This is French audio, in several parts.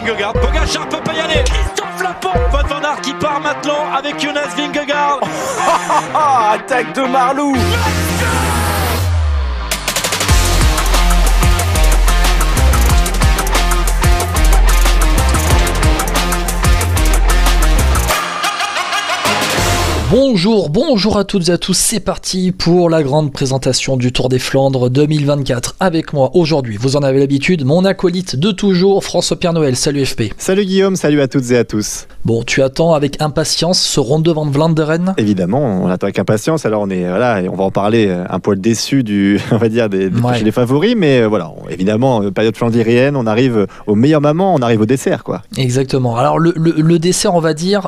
Vingegaard. Pogačar peut pas y aller. Christophe Laporte. Wout van Aert qui part maintenant avec Jonas Vingegaard. Attaque de Marlou. Bonjour à toutes et à tous, c'est parti pour la grande présentation du Tour des Flandres 2024. Avec moi aujourd'hui, vous en avez l'habitude, mon acolyte de toujours, François-Pierre Noël. Salut FP. Salut Guillaume, salut à toutes et à tous. Bon, tu attends avec impatience ce Ronde van Vlaanderen ? Évidemment, on attend avec impatience. Alors on va en parler un poil déçu on va dire des les favoris, mais évidemment, période flandrienne, on arrive au meilleur moment, on arrive au dessert, quoi. Exactement. Alors le dessert, on va dire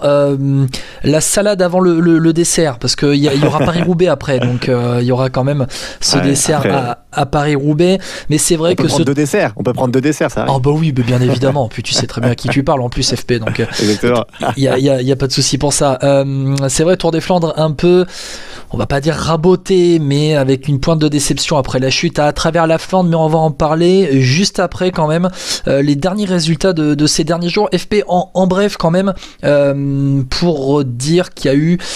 la salade avant le dessert, parce qu'il y aura Paris-Roubaix après, donc il y aura quand même ce dessert après, à Paris-Roubaix. Mais c'est vrai on peut prendre deux desserts, ça arrive. Oh bah oui, bien évidemment. Puis tu sais très bien à qui tu parles en plus, FP, donc exactement. Il y a pas de souci pour ça. C'est vrai, Tour des Flandres un peu, on va pas dire raboté, mais avec une pointe de déception après la chute à travers la Flandre, mais on va en parler juste après quand même. Les derniers résultats de ces derniers jours, FP, en bref quand même, pour dire qu'il y a eu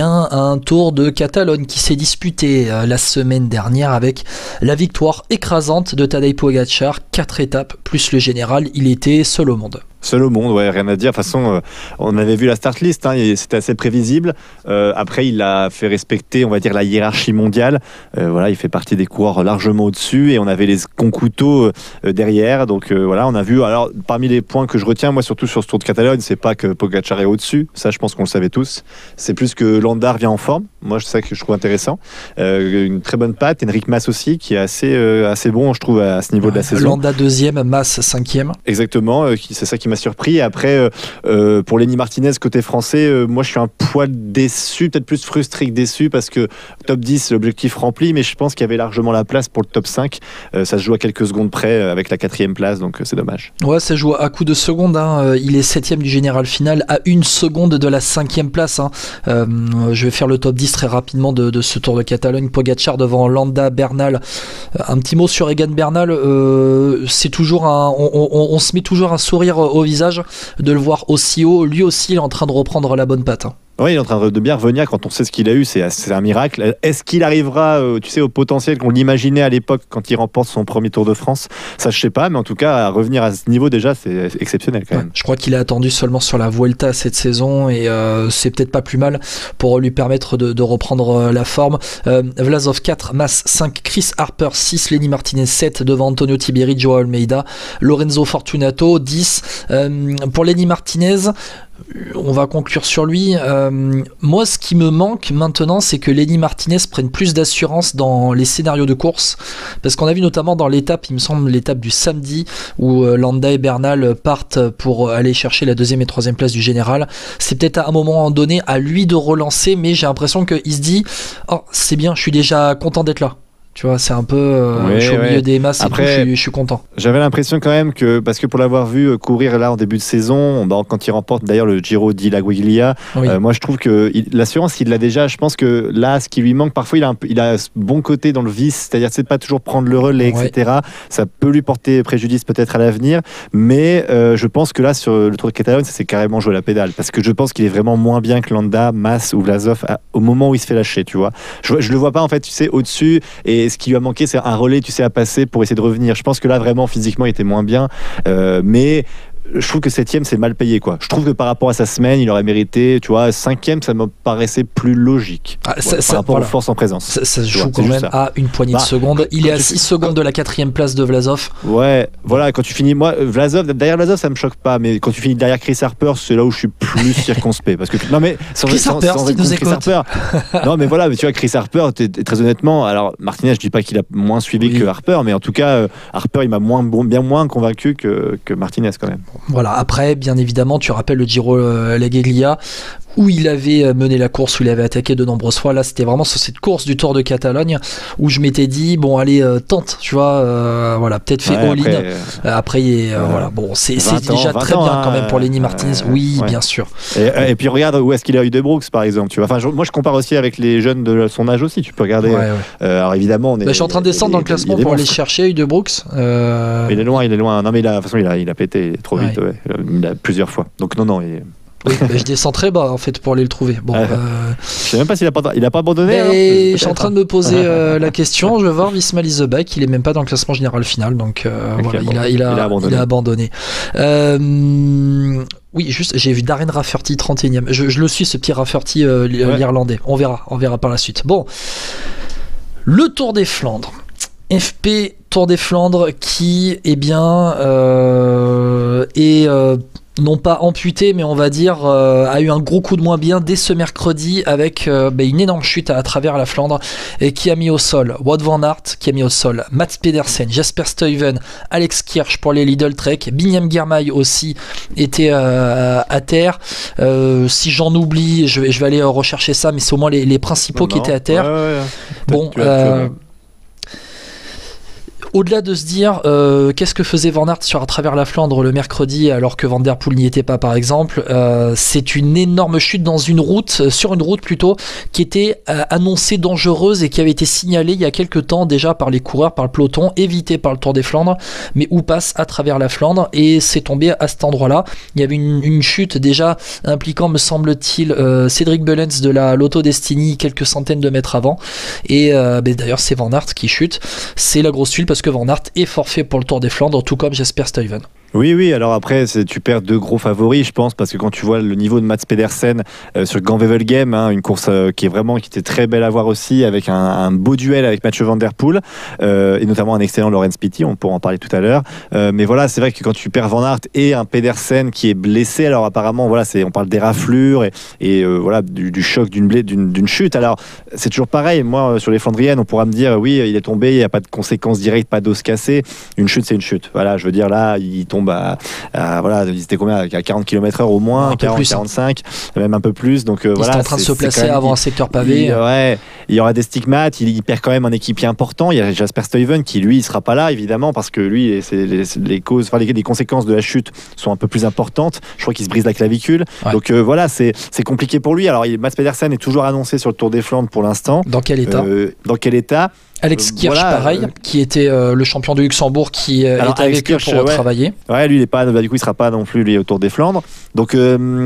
un Tour de Catalogne qui s'est disputé la semaine dernière avec la victoire écrasante de Tadej Pogačar, 4 étapes plus le général, il était seul au monde. Seul au monde, ouais, rien à dire. De toute façon, on avait vu la start list, c'était assez prévisible. Après, il a fait respecter, on va dire, la hiérarchie mondiale. Il fait partie des coureurs largement au-dessus et on avait les couteaux derrière. Donc on a vu. Alors, parmi les points que je retiens, moi, surtout sur ce Tour de Catalogne, c'est pas que Pogačar est au-dessus. Ça, je pense qu'on le savait tous. C'est plus que Landa revient en forme. Moi, c'est ça que je trouve intéressant. Une très bonne patte. Enric Mas aussi, qui est assez bon, je trouve, à ce niveau de la saison. Landa 2e, Mas 5e. Exactement. C'est ça qui m'a surpris. Après, pour Lenny Martinez côté français, moi je suis un poil déçu, peut-être plus frustré que déçu, parce que top 10, l'objectif rempli, mais je pense qu'il y avait largement la place pour le top 5. Ça se joue à quelques secondes prais avec la 4e place, donc c'est dommage. Ouais, ça joue à coup de secondes. Il est 7e du général final, à 1 seconde de la 5e place. Je vais faire le top 10 très rapidement de ce Tour de Catalogne. Pogačar devant Landa, Bernal. Un petit mot sur Egan Bernal. C'est toujours on se met toujours un sourire au visage de le voir aussi haut. Lui aussi, il est en train de reprendre la bonne patte. Oui, il est en train de bien revenir. Quand on sait ce qu'il a eu, c'est un miracle. Est-ce qu'il arrivera, au potentiel qu'on l'imaginait à l'époque quand il remporte son premier Tour de France ? Ça, je sais pas, mais en tout cas, à revenir à ce niveau déjà, c'est exceptionnel quand même. Je crois qu'il est attendu seulement sur la Vuelta cette saison et c'est peut-être pas plus mal pour lui permettre de reprendre la forme. Vlasov 4, Mas 5, Chris Harper 6, Lenny Martinez 7 devant Antonio Tiberi, Joao Almeida, Lorenzo Fortunato 10. Pour Lenny Martinez, on va conclure sur lui. Moi, ce qui me manque maintenant, c'est que Lenny Martinez prenne plus d'assurance dans les scénarios de course, parce qu'on a vu notamment dans l'étape, il me semble, l'étape du samedi où Landa et Bernal partent pour aller chercher la 2e et 3e place du général. C'est peut-être à un moment donné à lui de relancer, mais j'ai l'impression qu'il se dit « Oh, c'est bien, je suis déjà content d'être là ». Tu vois, c'est un peu je suis au milieu des masses. Après, et tout, je suis content. J'avais l'impression quand même que, parce que pour l'avoir vu courir là en début de saison, quand il remporte d'ailleurs le Giro di Liguiglia, moi je trouve que l'assurance il l'a déjà. Je pense que là, ce qui lui manque parfois, il a ce bon côté dans le vice, c'est-à-dire c'est de pas toujours prendre le relais, etc. Ça peut lui porter préjudice peut-être à l'avenir, mais je pense que là sur le Tour de Catalogne, ça s'est carrément joué à la pédale, parce que je pense qu'il est vraiment moins bien que Landa, Mas ou Vlasov au moment où il se fait lâcher, tu vois. Je le vois pas en fait, tu sais, au-dessus. Et ce qui lui a manqué, c'est un relais, tu sais, à passer pour essayer de revenir. Je pense que là, vraiment, physiquement, il était moins bien. Mais je trouve que 7e, c'est mal payé, quoi. Je trouve que par rapport à sa semaine, il aurait mérité, tu vois, 5e, ça me paraissait plus logique. Par rapport aux forces en présence. Ça se joue quand même à une poignée de secondes. Il est à 6 secondes de la 4e place de Vlasov. Ouais, voilà, quand tu finis, moi, derrière Vlasov, ça me choque pas, mais quand tu finis derrière Chris Harper, c'est là où je suis plus circonspect. Parce que, non, mais Chris Harper, non, mais voilà, mais tu vois, Chris Harper, très honnêtement, alors Martinez, je dis pas qu'il a moins suivi que Harper, mais en tout cas, Harper, il m'a bien moins convaincu que Martinez quand même. Voilà, après, bien évidemment, tu rappelles le Giro Liguiglia où il avait mené la course, où il avait attaqué de nombreuses fois. Là, c'était vraiment sur cette course du Tour de Catalogne où je m'étais dit, bon, allez, tente, tu vois, voilà, peut-être fait all-in. Après, voilà, bon, c'est déjà très bien quand même pour Lenny Martinez. Oui, bien sûr. Et puis regarde où est-ce qu'il a eu De Brooks, par exemple. Tu vois. Enfin, moi, je compare aussi avec les jeunes de son âge aussi. Tu peux regarder. Alors évidemment, je suis en train de descendre dans le classement pour aller chercher De Brooks. Il est loin. Non, mais de toute façon, il a pété trop vite. Il a plusieurs fois. Donc non. Oui, je descends très bas en fait pour aller le trouver. Bon, je sais même pas s'il a pas abandonné. Je suis en train de me poser la question. Je vais voir Visma Leaseback. Il est même pas dans le classement général final, donc voilà, il a abandonné. Oui, juste, j'ai vu Darren Rafferty 31e. Je le suis, ce petit Rafferty l'Irlandais. On verra par la suite. Bon, le Tour des Flandres. FP Tour des Flandres qui, non pas amputé, mais on va dire a eu un gros coup de moins bien dès ce mercredi avec une énorme chute à travers la Flandre et qui a mis au sol Wout van Aert, qui a mis au sol Mats Pedersen, Jasper Stuyven, Alex Kirch pour les Lidl Trek, Biniam Girmay aussi était à terre. Si j'en oublie, je vais aller rechercher ça, mais c'est au moins les principaux qui étaient à terre. Bon. Au-delà de se dire qu'est-ce que faisait Van Aert à travers la Flandre le mercredi alors que Van Der Poel n'y était pas par exemple, c'est une énorme chute sur une route plutôt qui était annoncée dangereuse et qui avait été signalée il y a quelques temps déjà par les coureurs, par le peloton, évitée par le Tour des Flandres, mais où passe à travers la Flandre et c'est tombé à cet endroit-là. Il y avait une chute déjà impliquant, me semble-t-il, Cédric Bellens de la Lotto Destiny quelques centaines de mètres avant et d'ailleurs c'est Van Aert qui chute. C'est la grosse tuile parce que Van Aert est forfait pour le Tour des Flandres, tout comme Jasper Stuyven. Oui, alors après, tu perds deux gros favoris, je pense, parce que quand tu vois le niveau de Mats Pedersen sur Gand-Wevelgem, une course qui était très belle à voir aussi, avec un beau duel avec Mathieu Van Der Poel, et notamment un excellent Laurens Pitty, on pourra en parler tout à l'heure. Mais voilà, c'est vrai que quand tu perds Van Aert et un Pedersen qui est blessé, alors apparemment, voilà, on parle des raflures et voilà, du choc d'une chute. Alors, c'est toujours pareil, moi, sur les Flandriennes, on pourra me dire, oui, il est tombé, il n'y a pas de conséquences directes, pas d'os cassé. Une chute, c'est une chute. Voilà, je veux dire, là, il tombe voilà, ils étaient combien, à 40 km/h au moins, 40, 45, même un peu plus. Donc voilà, en train de se placer avant un secteur pavé. Il y aura des stigmates. Il perd quand même un équipier important. Il y a Jasper Stuyven qui lui il sera pas là évidemment parce que lui les causes, les conséquences de la chute sont un peu plus importantes. Je crois qu'il se brise la clavicule. Donc voilà, c'est compliqué pour lui. Alors Mats Pedersen est toujours annoncé sur le Tour des Flandres pour l'instant. Dans quel état? Alex Kirch, pareil, qui était le champion de Luxembourg, qui est avec eux pour travailler. Ouais, lui, il est pas, du coup, il sera pas non plus lui, au Tour des Flandres. Donc,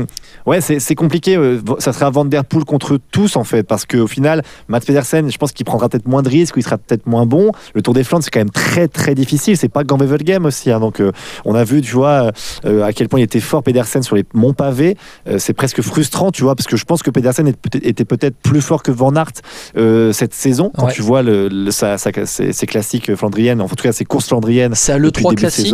c'est compliqué. Ça sera Van Der Poel contre tous, en fait, parce qu'au final, Mats Pedersen, je pense qu'il prendra peut-être moins de risques, ou il sera peut-être moins bon. Le Tour des Flandres, c'est quand même très, très difficile. C'est pas Gand-Wevelgem aussi. Donc, on a vu, tu vois, à quel point il était fort, Pedersen, sur les monts pavés. C'est presque frustrant, tu vois, parce que je pense que Pedersen était peut-être plus fort que Van Aert cette saison, quand tu vois ses classiques flandriennes, en tout cas ses courses flandriennes. C'est à l'E3 classique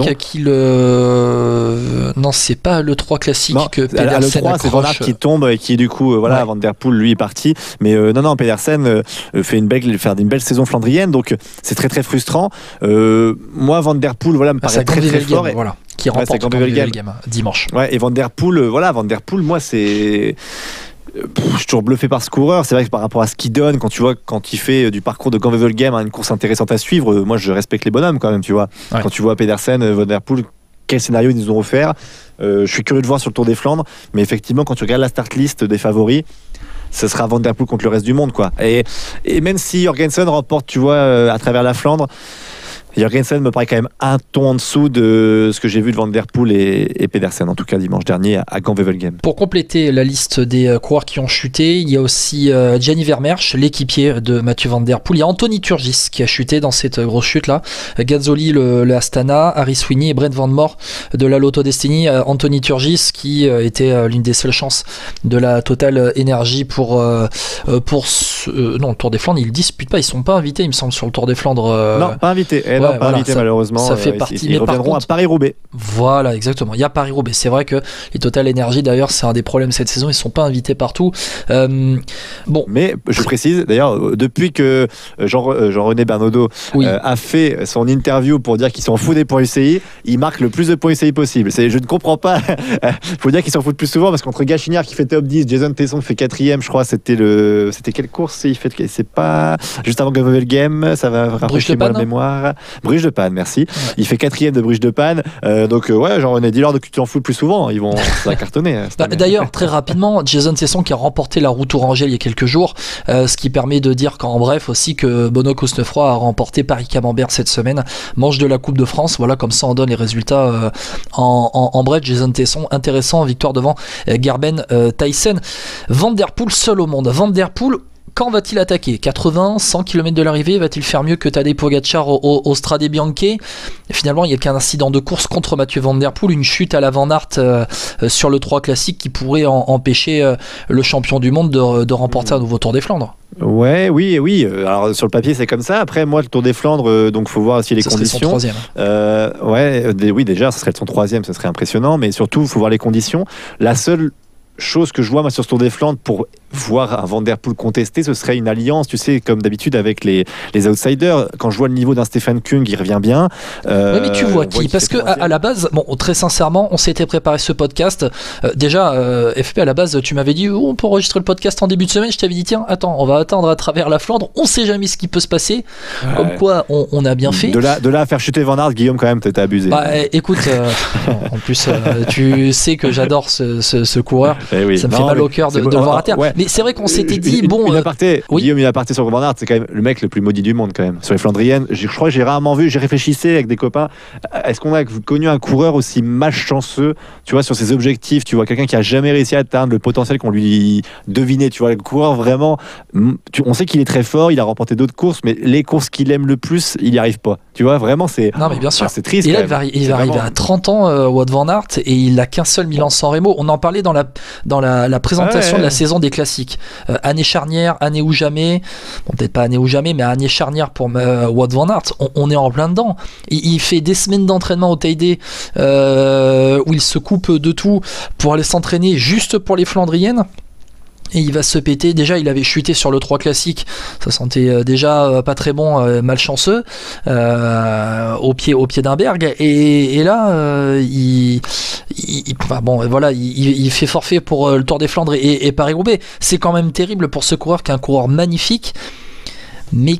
non, c'est pas à l'E3 classique que Pedersen accroche. C'est Van Aert qui tombe et qui du coup Van Der Poel lui est parti, mais non, Pedersen fait une belle saison flandrienne, donc c'est très très frustrant. Moi Van Der Poel me paraît très très fort qui remporte Gand-Wevelgem dimanche. Et Van Der Poel moi c'est je suis toujours bluffé par ce coureur. C'est vrai que par rapport à ce qu'il donne, quand il fait du parcours de Gand-Wevelgem une course intéressante à suivre, moi je respecte les bonhommes quand même, tu vois. Quand tu vois Pedersen, Van Der Poel, quel scénario ils nous ont offert. Je suis curieux de voir sur le Tour des Flandres, mais effectivement quand tu regardes la start list des favoris, ce sera Van Der Poel contre le reste du monde, quoi. Et même si Jorgensen remporte, tu vois, à travers la Flandre, Jorgensen me paraît quand même un ton en dessous de ce que j'ai vu de Van Der Poel et Pedersen, en tout cas dimanche dernier à Gand-Wevelgem. Pour compléter la liste des coureurs qui ont chuté, il y a aussi Gianni Vermeersch, l'équipier de Mathieu Van Der Poel. Il y a Anthony Turgis qui a chuté dans cette grosse chute-là. Gazzoli, le Astana, Harry Sweeney et Brent Van Moor de la Lotto Destiny. Anthony Turgis qui était l'une des seules chances de la Total Energy pour le Tour des Flandres. Ils ne disputent pas, ils ne sont pas invités, il me semble, sur le Tour des Flandres. Non, pas invités. Pas voilà, invité, malheureusement. Ça fait partie. Ils reviendront à Paris-Roubaix. Voilà, exactement. Il y a Paris-Roubaix. C'est vrai que les Total Energy, d'ailleurs, c'est un des problèmes cette saison. Ils ne sont pas invités partout. Bon. Mais je précise, d'ailleurs, depuis que Jean-René Bernaudot a fait son interview pour dire qu'il s'en fout des points UCI, il marque le plus de points UCI possible. Je ne comprends pas. Il faut dire qu'il s'en fout plus souvent parce qu'entre Gachinière qui fait top 10, Jason Tesson qui fait 4ème, je crois, c'était quelle course c'est pas juste avant Gravel Game, ça va rafraîchir la mémoire. Bruges de Panne, merci. Ouais. Il fait 4ème de Bruges de Panne. Donc Jean-René, dis-leur que tu t'en fous plus souvent. Ils vont ça cartonner. D'ailleurs, très rapidement, Jason Tesson qui a remporté la Route Tourangelle il y a quelques jours, ce qui permet de dire qu'en bref aussi que Bono Cosnefroy a remporté Paris-Camembert cette semaine, manche de la Coupe de France. Voilà, comme ça on donne les résultats en bref. Jason Tesson, intéressant, victoire devant Gerben Tyson. Van der Poel seul au monde. Van der Poel, quand va-t-il attaquer ? 80, 100 km de l'arrivée, va-t-il faire mieux que Tadej Pogacar au Strade Bianche ? Et finalement, il n'y a qu'un incident de course contre Mathieu Van Der Poel, une chute à la Van Aert sur le 3 classique qui pourrait empêcher le champion du monde de remporter un nouveau Tour des Flandres. Oui. Alors sur le papier c'est comme ça. Après moi le Tour des Flandres, donc faut voir aussi les conditions. Son 3e. Oui déjà, ça serait son 3e, ça serait impressionnant. Mais surtout faut voir les conditions. La seule chose que je vois moi sur ce Tour des Flandres pour voir un Van Der Poel contesté, ce serait une alliance, tu sais, comme d'habitude avec les outsiders. Quand je vois le niveau d'un Stefan Kung, il revient bien. Oui, mais tu vois qui ? Parce que à la base, bon, très sincèrement, on s'était préparé ce podcast. Déjà, FP, à la base, tu m'avais dit on peut enregistrer le podcast en début de semaine. Je t'avais dit tiens, attends, on va attendre à travers la Flandre. On sait jamais ce qui peut se passer. Comme quoi, on a bien fait. De là à faire chuter Van Aert, Guillaume, quand même, t'as abusé. Écoute, en plus, tu sais que j'adore ce coureur. Oui. Ça me fait mal au cœur de le voir à terre. Ouais. Mais c'est vrai qu'on s'était dit Guillaume, une aparté sur Van Aert, c'est quand même le mec le plus maudit du monde quand même. Sur les Flandriennes, je crois que j'ai rarement vu, j'ai réfléchissé avec des copains, est-ce qu'on a connu un coureur aussi malchanceux, tu vois, sur ses objectifs, tu vois, quelqu'un qui a jamais réussi à atteindre le potentiel qu'on lui devinait, tu vois, le coureur vraiment, on sait qu'il est très fort, il a remporté d'autres courses, mais les courses qu'il aime le plus, il n'y arrive pas. Tu vois, vraiment, c'est. Non, mais bien sûr. C'est triste. Et là, il va arriver à 30 ans, Wout Van Aert, et il n'a qu'un seul Milan-San Remo. On en parlait dans la présentation de la saison des classiques. Année charnière, année ou jamais. Bon, peut-être pas année ou jamais, mais année charnière pour Wout Van Aert. On est en plein dedans. Il fait des semaines d'entraînement au Teide où il se coupe de tout pour aller s'entraîner juste pour les Flandriennes. Et il va se péter. Déjà, il avait chuté sur le 3 classique. Ça sentait déjà pas très bon, malchanceux, au pied d'un berg. Et là, il fait forfait pour le Tour des Flandres et Paris-Roubaix. C'est quand même terrible pour ce coureur qui est un coureur magnifique. Mais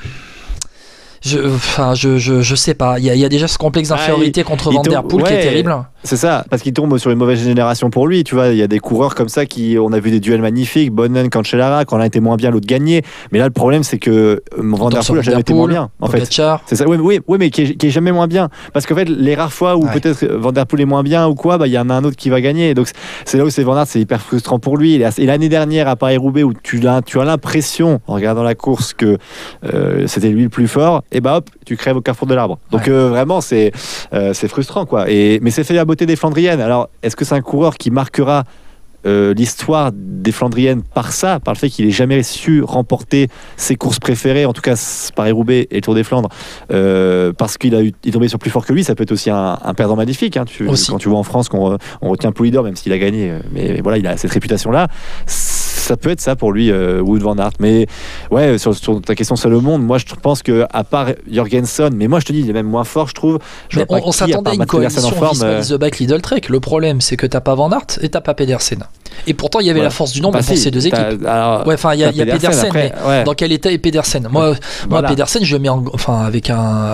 je sais pas, il y a déjà ce complexe d'infériorité contre Van Der Poel qui est terrible. C'est ça, parce qu'il tombe sur une mauvaise génération pour lui, tu vois, il y a des coureurs comme ça on a vu des duels magnifiques, Bonnen, Cancellara, quand l'un était moins bien, l'autre gagnait, mais là le problème c'est que Van Der Poel a jamais été moins bien, en fait. C'est ça, oui, mais qui est jamais moins bien, parce qu'en fait les rares fois où peut-être Van Der Poel est moins bien ou quoi, il y en a un autre qui va gagner, donc c'est là où c'est Van Aert, c'est hyper frustrant pour lui, et l'année dernière à Paris-Roubaix où tu as l'impression, en regardant la course, que c'était lui le plus fort, et hop, tu crèves au carrefour de l'arbre. Donc vraiment c'est frustrant quoi. Mais c'est fait la beauté des Flandriennes. Alors est-ce que c'est un coureur qui marquera l'histoire des Flandriennes par le fait qu'il ait jamais su remporter ses courses préférées, en tout cas Paris-Roubaix et le Tour des Flandres, parce qu'il est tombé sur plus fort que lui. Ça peut être aussi un perdant magnifique, hein. Quand tu vois en France qu'on retient Poulidor, même s'il a gagné, mais voilà, il a cette réputation là, ça peut être ça pour lui, Wout Van Aert. Mais ouais, sur ta question seul au monde, moi je pense que à part Jorgensen, mais moi je te dis, il est même moins fort, je trouve. On s'attendait à une coalition The Bike Lidl Trek. Le problème c'est que t'as pas Van Aert et t'as pas Pedersen. Et pourtant, il y avait la force du nombre pour ces deux équipes. Il y a Pedersen, après, mais dans quel état est Pedersen ? Moi, Pedersen, je le mets avec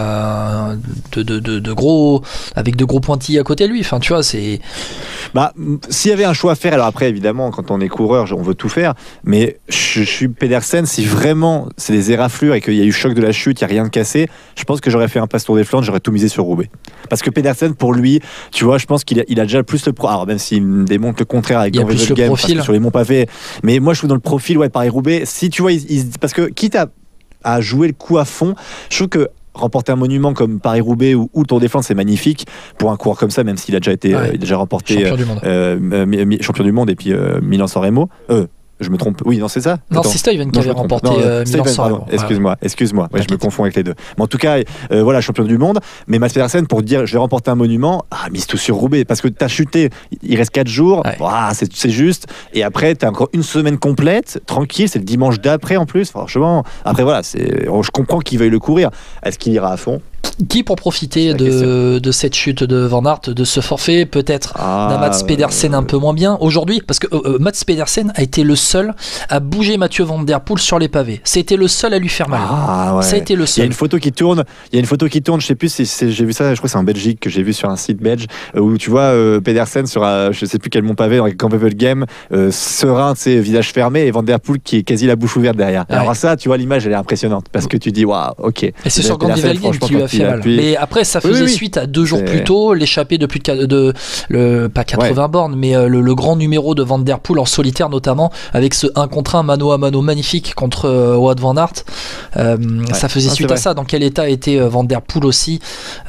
de gros pointillés à côté de lui. Enfin, tu vois, c'est. S'il y avait un choix à faire, alors après, évidemment, quand on est coureur, on veut tout faire. Mais je suis Pedersen, si vraiment c'est des éraflures et qu'il y a eu choc de la chute, il n'y a rien de cassé, je pense que j'aurais fait un passe Tour des Flandres, j'aurais tout misé sur Roubaix. Parce que Pedersen, pour lui, tu vois, je pense qu'il a déjà plus le pro. Alors, même s'il me démontre le contraire avec le game, profil sur les monts pavés, mais moi je trouve dans le profil Paris-Roubaix, si tu vois parce que quitte à jouer le coup à fond, je trouve que remporter un monument comme Paris-Roubaix ou le Tour des Flandres, c'est magnifique pour un coureur comme ça, même s'il a déjà été il a déjà remporté champion du monde et puis Milan-San Remo. Je me trompe. Oui, non, c'est ça. Non, c'est Stuyven qui avait remporté Milan-San. Excuse-moi. Ouais, je me confonds avec les deux. Mais en tout cas, voilà, champion du monde. Mais Mats Pedersen, pour dire, je vais remporter un monument, mise tout sur Roubaix. Parce que t'as chuté, il reste 4 jours. Ouais. Wow, c'est juste. Et après, t'as encore une semaine complète, tranquille. C'est le dimanche d'après en plus. Franchement, après, voilà, je comprends qu'il veuille le courir. Est-ce qu'il ira à fond? Qui pour profiter de cette chute de Van Aert, de ce forfait, peut-être d'un Mats Pedersen un peu moins bien aujourd'hui, parce que Mats Pedersen a été le seul à bouger Mathieu Van Der Poel sur les pavés. C'était le seul à lui faire mal. Ouais. Ça a été le seul. Il y a une photo qui tourne. Je sais plus si j'ai vu ça. Je crois que c'est en Belgique que j'ai vu sur un site belge où tu vois Pedersen sur je sais plus quel mont pavé dans le Camp Wevelgem, serein, tu sais, visage fermé, et Van Der Poel qui est quasi la bouche ouverte derrière. Ouais. Alors ça, tu vois, l'image elle est impressiante parce que tu dis waouh, ok. Et c'est sur Camp Wevelgem qui lui a fait mal. Mais après, ça faisait suite à 2 jours plus tôt, l'échappée de plus pas 80 bornes, mais le grand numéro de Van Der Poel en solitaire notamment, avec ce 1 contre 1 mano à mano magnifique contre Wout Van Aert. Ça faisait suite à ça. Dans quel état était Van Der Poel aussi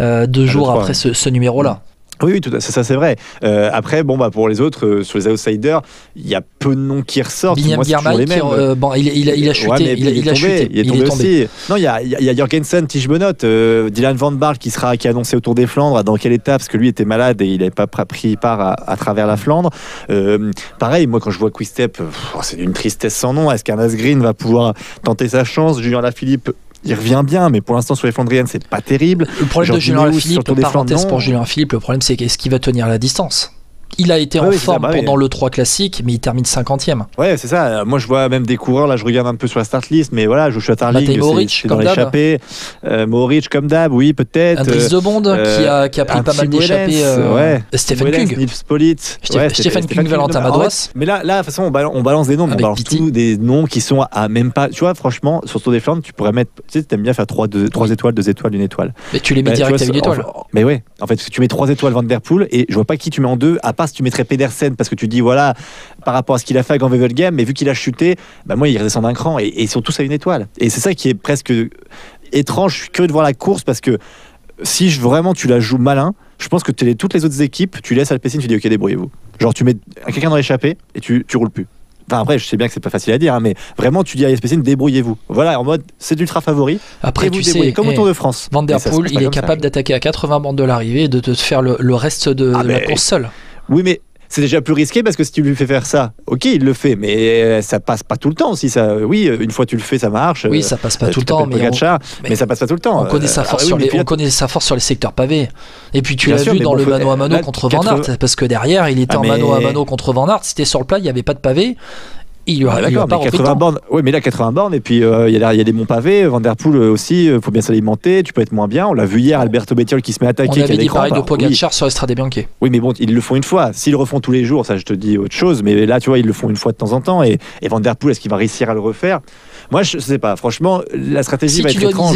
2 jours après ce numéro-là? Oui, tout ça c'est vrai. Après, pour les autres, sur les outsiders, il y a peu de noms qui ressortent. Biniam Girmay, il a chuté. Il est tombé aussi. Non, il y a Jorgensen, Tige Benoît, Dylan Van Baarle qui a annoncé au Tour des Flandres. Dans quelle étape? Parce que lui était malade et il n'avait pas pris part à travers la Flandre. Pareil, moi quand je vois Quick-Step, c'est d'une tristesse sans nom. Est-ce qu'un Asgreen va pouvoir tenter sa chance? Julien Lafilippe, il revient bien, mais pour l'instant sur les Flandriennes, c'est pas terrible. Le problème de Julien Lafilippe, parenthèse pour Julien Lafilippe, le problème c'est est-ce qu'il va tenir la distance? Il a été en forme pendant le 3 classique, mais il termine 50e. Ouais, c'est ça. Moi, je vois même des coureurs. Là, je regarde un peu sur la start list, mais voilà, Joshua Tarling, c'est dans l'échappée. Mohoric, comme d'hab, oui, peut-être. Andries de Bond, qui a pris pas mal d'échappées. Stephen Kung. Nils Politt. Stephen Kung, Valentin Madouas. Mais là, de toute façon, on balance des noms. On balance tous des noms qui sont à même pas. Tu vois, franchement, sur Tour des Flandres, tu pourrais mettre. Tu sais, t'aimes bien faire 3 étoiles, 2 étoiles, 1 étoile. Mais tu les mets direct à 1 étoile. Mais ouais, en fait, tu mets 3 étoiles Van Der Poel et je vois pas qui tu mets en 2, à part si tu mettrais Pedersen, parce que tu dis voilà, par rapport à ce qu'il a fait à Camp Wevelgem, mais vu qu'il a chuté, moi il redescend d'un cran et ils sont tous à 1 étoile. Et c'est ça qui est presque étrange. Je suis curieux de voir la course parce que si vraiment tu la joues malin, je pense que toutes les autres équipes, tu laisses Alpecin, tu dis ok, débrouillez-vous. Genre tu mets quelqu'un dans l'échappée et tu roules plus. Enfin après, je sais bien que c'est pas facile à dire, mais vraiment tu dis à Alpecin, débrouillez-vous. Voilà, en mode c'est l'ultra favori. Après tu sais, comme au Tour de France. Van Der Poel, il est capable d'attaquer à 80 bornes de l'arrivée et de te faire le reste de la course seul. Oui, mais c'est déjà plus risqué parce que si tu lui fais faire ça, ok, il le fait, mais ça passe pas tout le temps aussi. Ça, oui, une fois tu le fais, ça marche. Oui, ça passe pas tout le temps, mais ça passe pas tout le temps. On connaît sa force sur les secteurs pavés. Et puis tu l'as vu dans le mano à mano contre Van Aert, parce que derrière, il était en mano à mano contre Van Aert. C'était sur le plat, il y avait pas de pavé. Il lui a pas 80 bornes. Oui, mais là 80 bornes et puis il y a des monts pavés. Van Der Poel aussi, faut bien s'alimenter. Tu peux être moins bien. On l'a vu hier, Alberto Bettiol qui se met à attaquer. On avait dit pareil de Pogacar sur Estrade Bianche. Oui, mais bon, ils le font une fois. S'ils le refont tous les jours, ça je te dis autre chose. Mais là, tu vois, ils le font une fois de temps en temps. Et Van Der Poel, est-ce qu'il va réussir à le refaire? Moi, je sais pas. Franchement, la stratégie va être étrange.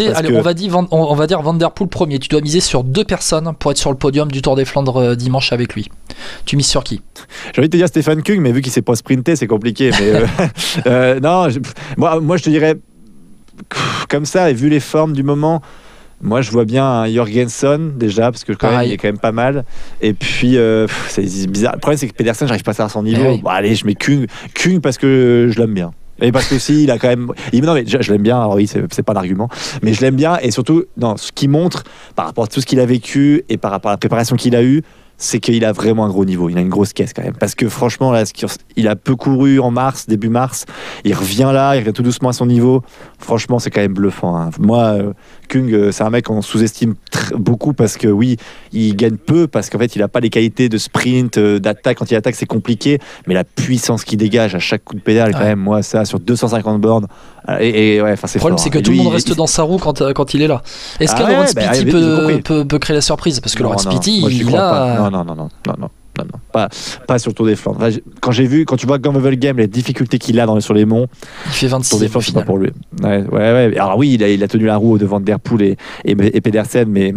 On va dire Van Der Poel premier. Tu dois miser sur 2 personnes pour être sur le podium du Tour des Flandres dimanche avec lui. Tu mises sur qui? J'ai envie de te dire Stephen Kung, mais vu qu'il s'est pas sprinté, c'est compliqué. Mais non, moi je te dirais comme ça, et vu les formes du moment, moi je vois bien un Jorgensen déjà, parce que quand même, il est quand même pas mal. Et puis c'est bizarre. Le problème c'est que Pedersen, j'arrive pas à savoir son niveau. Oui. Bon, allez, je mets Kung parce que je l'aime bien. Et parce que aussi, il a quand même. Non, mais je l'aime bien, alors oui, c'est pas l'argument. Mais je l'aime bien, et surtout, ce qu'il montre par rapport à tout ce qu'il a vécu et par rapport à la préparation qu'il a eue, c'est qu'il a vraiment un gros niveau. Il a une grosse caisse quand même. Parce que franchement, là, il a peu couru en mars, début mars. Il revient là, il revient tout doucement à son niveau. Franchement, c'est quand même bluffant. Hein. Moi, Kung, c'est un mec qu'on sous-estime beaucoup parce que oui, il gagne peu parce qu'en fait, il n'a pas les qualités de sprint, d'attaque. Quand il attaque, c'est compliqué. Mais la puissance qu'il dégage à chaque coup de pédale, quand même, moi, ça, sur 250 bornes. Et ouais, c'est le problème, c'est que tout le monde reste dans sa roue quand il est là. Est-ce que Laurent Spiti peut créer la surprise? Parce que Laurent Spiti, il a. Non, pas sur le Tour des Flandres. Quand tu vois Camp Wevelgem, les difficultés qu'il a sur les monts, il fait 26. Tour des Flandres, c'est pas pour lui. Ouais. Alors oui, il a tenu la roue devant Der Poel et Pedersen, mais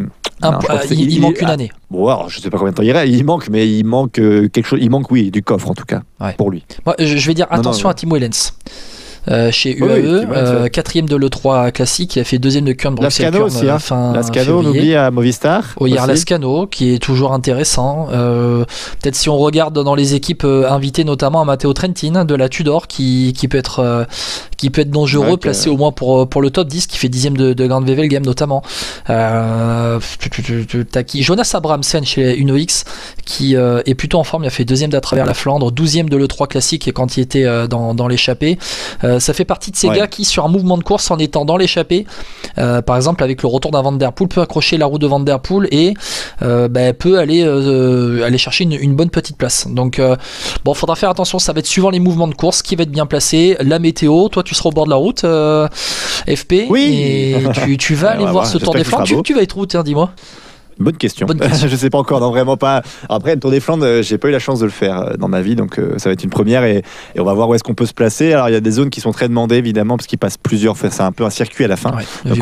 il manque une année. Bon, alors, je sais pas combien de temps il reste. Il manque quelque chose. Il manque, oui, du coffre en tout cas pour lui. Moi, je vais dire attention à Timo Ehlens. chez UAE, quatrième de l'E3 classique, il a fait deuxième de Kurn Bruxelles. Lascano aussi, fin Lascano, on oublie à Movistar. Hier Lascano, qui est toujours intéressant. Peut-être si on regarde dans les équipes invitées, notamment à Matteo Trentin de la Tudor, qui peut être dangereux, placé au moins pour le top 10, qui fait 10ème de Grand Wevelgem notamment. Jonas Abramsen chez Uno X, qui est plutôt en forme, il a fait deuxième d'à travers la Flandre, 12ème de l'E3 classique quand il était dans l'échappée. Ça fait partie de ces gars qui, sur un mouvement de course, en étant dans l'échappée, par exemple avec le retour d'un Van Der Poel, peut accrocher la roue de Van Der Poel et peut aller chercher une bonne petite place. Donc faudra faire attention, ça va être suivant les mouvements de course, qui va être bien placé, la météo. Toi tu seras au bord de la route, FP, et tu vas aller voir ce Tour des Flandres. Tu vas être où, tiens, dis-moi. Bonne question. Je sais pas encore, non, vraiment pas. Après, le Tour des Flandres, j'ai pas eu la chance de le faire dans ma vie, donc ça va être une première et on va voir où est-ce qu'on peut se placer. Alors, il y a des zones qui sont très demandées, évidemment, parce qu'ils passent plusieurs. C'est un peu un circuit à la fin. Donc,